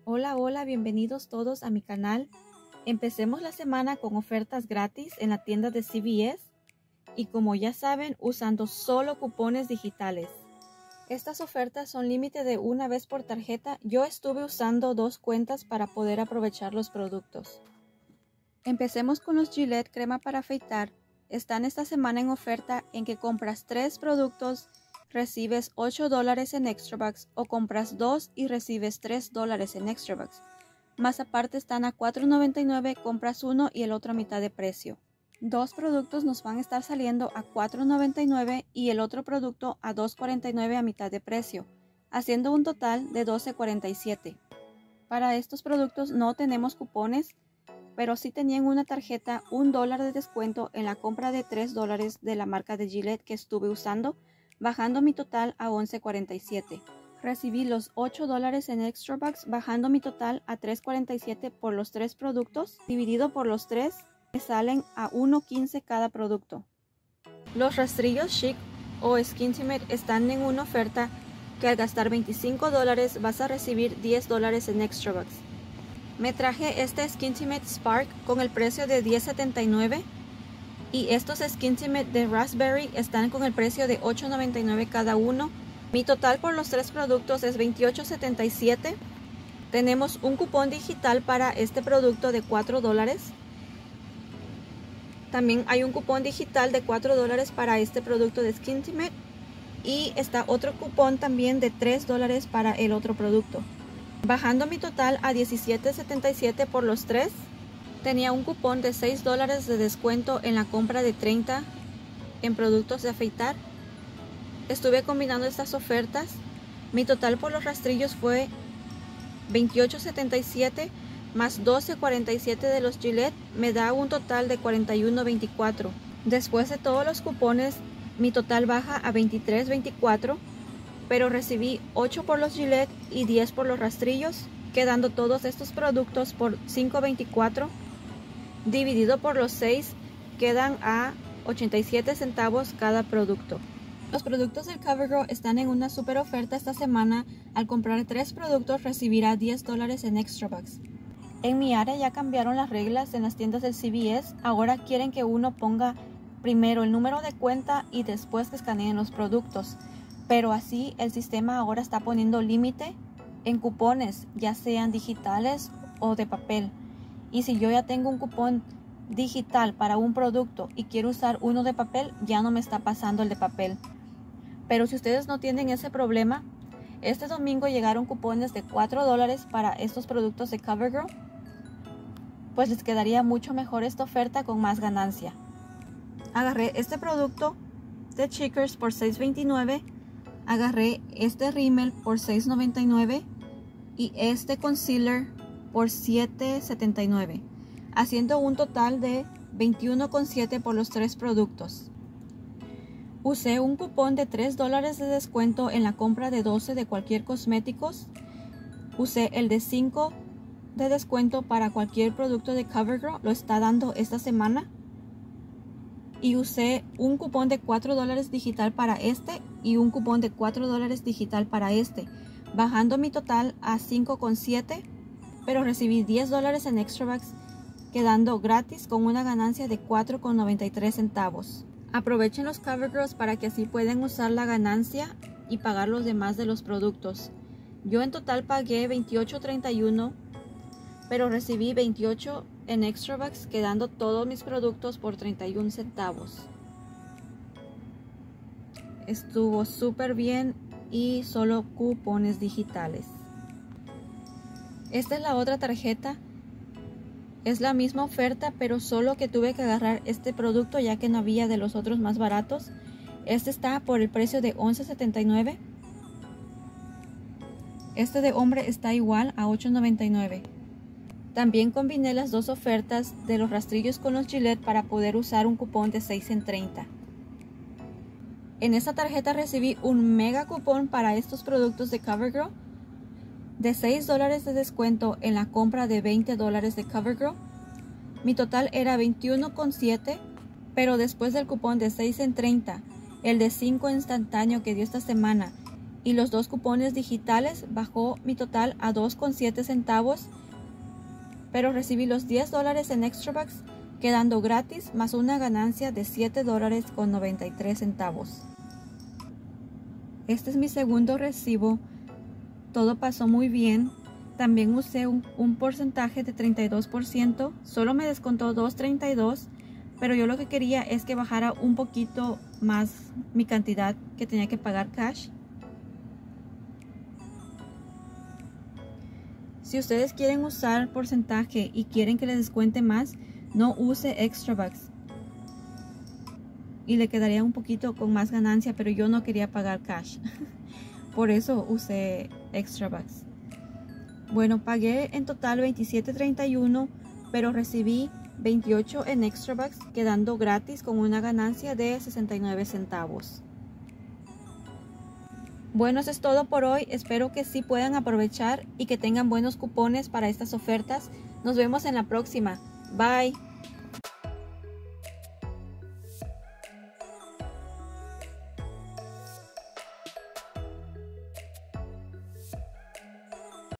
Hola, bienvenidos todos a mi canal. Empecemos la semana con ofertas gratis en la tienda de CVS y como ya saben, usando solo cupones digitales. Estas ofertas son límite de una vez por tarjeta. Yo estuve usando 2 cuentas para poder aprovechar los productos. Empecemos con los Gillette crema para afeitar. Están esta semana en oferta en que compras 3 productos, recibes $8 en extra bucks o compras 2 y recibes $3 en extra bucks. Más aparte están a $4.99, compras uno y el otro a mitad de precio. 2 productos nos van a estar saliendo a $4.99 y el otro producto a $2.49 a mitad de precio, haciendo un total de $12.47. Para estos productos no tenemos cupones, pero sí tenían una tarjeta $1 de descuento en la compra de $3 de la marca de Gillette que estuve usando, bajando mi total a $11.47. Recibí los $8 en extra bucks, bajando mi total a $3.47 por los 3 productos. Dividido por los 3, me salen a $1.15 cada producto. Los rastrillos Chic o Skintimate están en una oferta que al gastar $25 vas a recibir $10 en extra bucks. Me traje este Skintimate Spark con el precio de $10.79 y estos Skintimate de Raspberry están con el precio de $8.99 cada uno. Mi total por los 3 productos es $28.77. Tenemos un cupón digital para este producto de $4. También hay un cupón digital de $4 para este producto de Skintimate y está otro cupón también de $3 para el otro producto. Bajando mi total a $17.77 por los 3, tenía un cupón de $6 de descuento en la compra de 30 en productos de afeitar. Estuve combinando estas ofertas. Mi total por los rastrillos fue $28.77 más $12.47 de los Gillette, me da un total de $41.24. Después de todos los cupones, mi total baja a $23.24. pero recibí 8 por los Gillette y 10 por los rastrillos, quedando todos estos productos por $5.24. Dividido por los 6, quedan a 87 centavos cada producto. Los productos del CoverGirl están en una super oferta esta semana. Al comprar 3 productos recibirá $10 en extra bucks. En mi área ya cambiaron las reglas en las tiendas del CVS. Ahora quieren que uno ponga primero el número de cuenta y después que escaneen los productos. Pero así el sistema ahora está poniendo límite en cupones, ya sean digitales o de papel. Y si yo ya tengo un cupón digital para un producto y quiero usar uno de papel, ya no me está pasando el de papel. Pero si ustedes no tienen ese problema, este domingo llegaron cupones de $4 para estos productos de CoverGirl, pues les quedaría mucho mejor esta oferta con más ganancia. Agarré este producto de Checkers por $6.29. Agarré este rímel por $6.99 y este concealer por $7.79, haciendo un total de $21.7 por los 3 productos. Usé un cupón de $3 de descuento en la compra de 12 de cualquier cosméticos. Usé el de 5 de descuento para cualquier producto de CoverGirl, lo está dando esta semana. Y usé un cupón de $4 digital para este y un cupón de $4 digital para este, bajando mi total a $5.7, pero recibí $10 en extra bucks, quedando gratis con una ganancia de $4.93 centavos. Aprovechen los CoverGirls para que así puedan usar la ganancia y pagar los demás de los productos. Yo en total pagué $28.31, pero recibí $28 en extra bucks, quedando todos mis productos por 31 centavos. Estuvo súper bien y solo cupones digitales. Esta es la otra tarjeta. Es la misma oferta, pero solo que tuve que agarrar este producto ya que no había de los otros más baratos. Este está por el precio de $11.79. Este de hombre está igual a $8.99. También combiné las 2 ofertas de los rastrillos con los Gillette para poder usar un cupón de 6 en 30. En esta tarjeta recibí un mega cupón para estos productos de CoverGirl de $6 de descuento en la compra de $20 de CoverGirl. Mi total era $21.7, pero después del cupón de 6 en 30, el de 5 instantáneo que dio esta semana y los 2 cupones digitales bajó mi total a 2,7 centavos, pero recibí los $10 en extra bucks, quedando gratis más una ganancia de $7.93. Este es mi segundo recibo. Todo pasó muy bien. También usé un porcentaje de 32%. Solo me descontó $2.32, pero yo lo que quería es que bajara un poquito más mi cantidad que tenía que pagar cash. Si ustedes quieren usar porcentaje y quieren que les descuente más, no use extra bucks y le quedaría un poquito con más ganancia, pero yo no quería pagar cash. Por eso usé extra bucks. Bueno, pagué en total $27.31, pero recibí 28 en extra bucks, quedando gratis con una ganancia de 69 centavos. Bueno, eso es todo por hoy. Espero que sí puedan aprovechar y que tengan buenos cupones para estas ofertas. Nos vemos en la próxima. Bye.